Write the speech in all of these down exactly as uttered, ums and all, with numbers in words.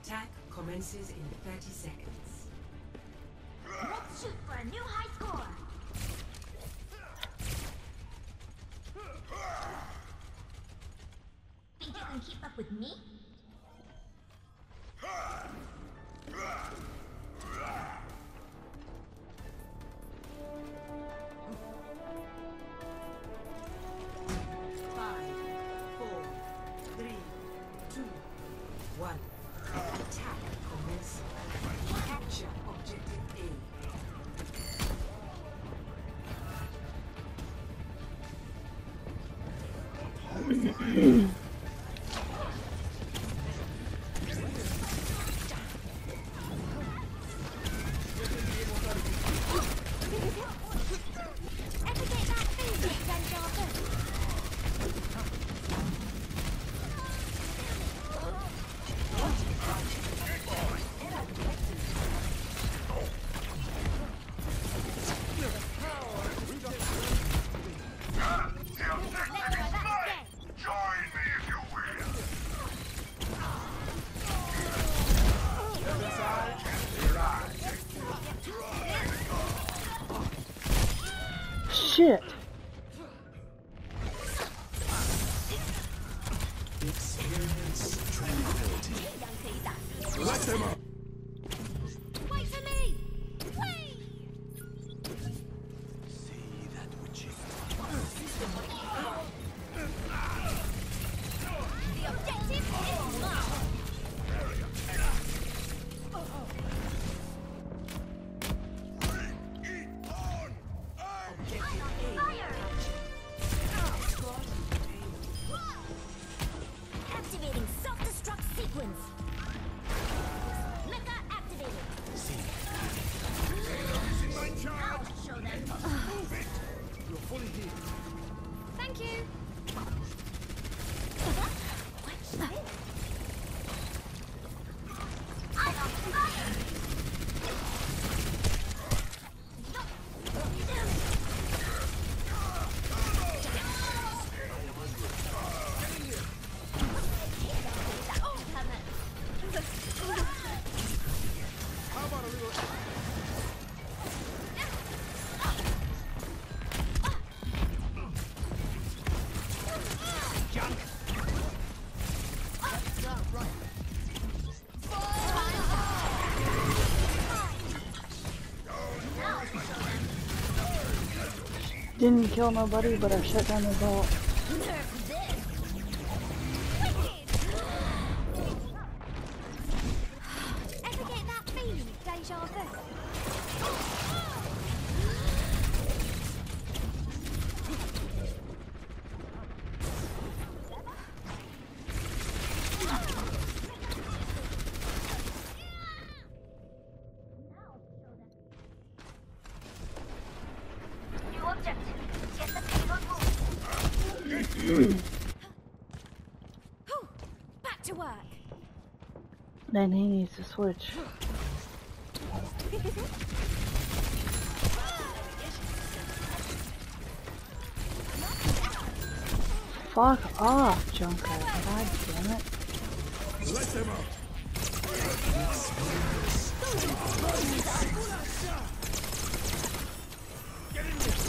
Attack commences in thirty seconds. Let's shoot for a new high score. Think you can keep up with me? Five, four, three, two, one. Attack commence. Capture objective A. Ever get that feeling, Deja Vu? Shit. Experience tranquility. Let them up. Wait for me! Wait! See that which is The objective is mine! Fire! Activating self-destruct sequence. Mecha activated. Now to show them. You're fully healed. Thank you. I'm on fire. How about a little junk? That's not right. Didn't kill nobody, but I shut down the vault. Nerf this. Wicked. Ever get that feeling, Deja Vu? New objective. Get the payload moving. Whew. Back to work. Then he needs to switch. Fuck off, Junker. God damn it. Let them up. Get in there.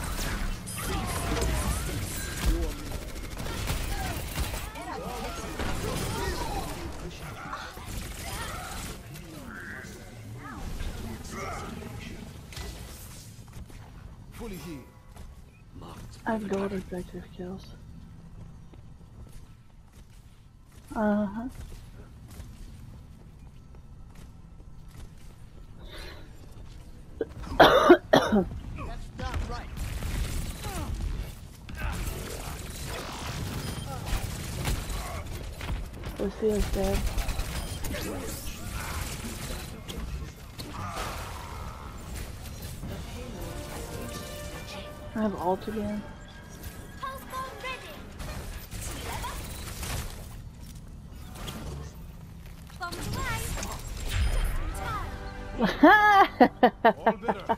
Fully healed. I have gold effective kills. Uh huh. That's not right. Lucio's dead. I have ult again. Pulse bomb ready. Bombs away. All bitter.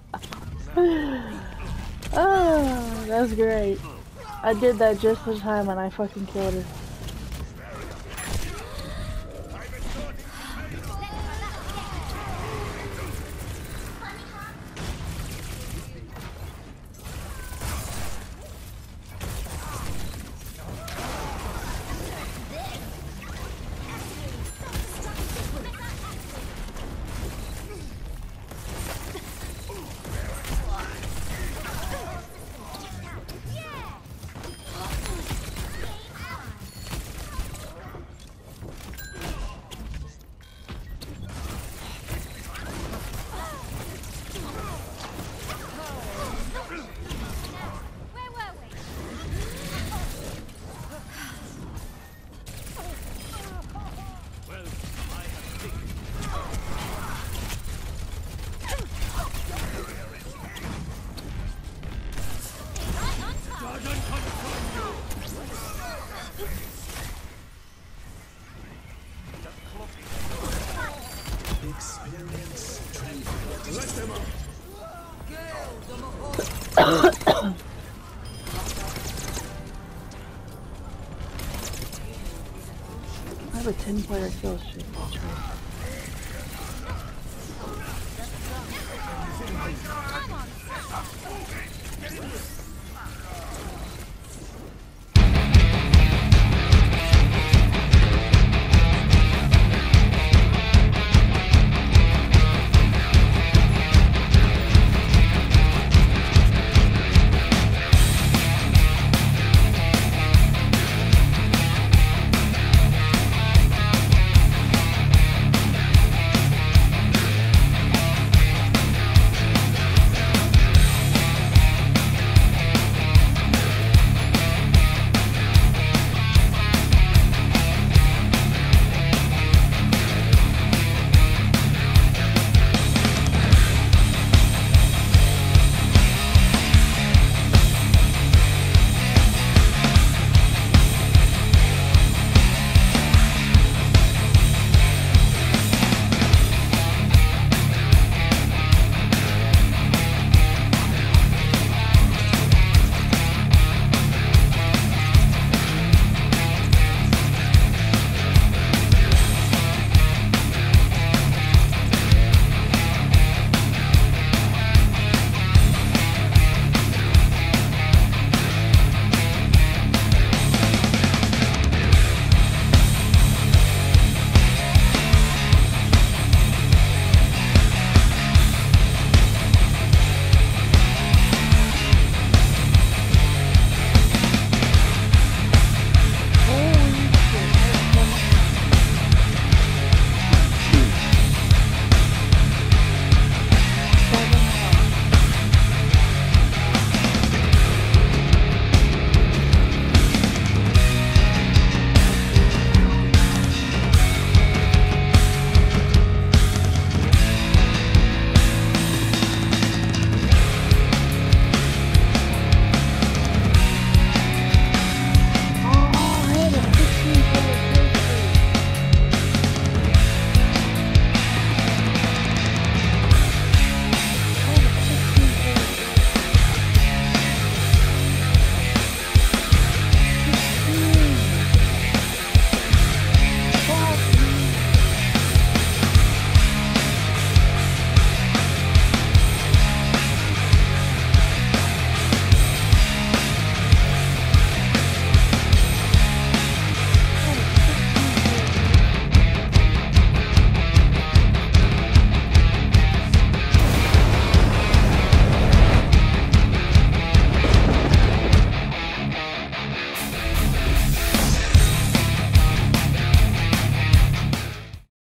Oh, that's great. I did that just in time and I fucking killed her. I have a ten player kill streak. I'll try. Come on.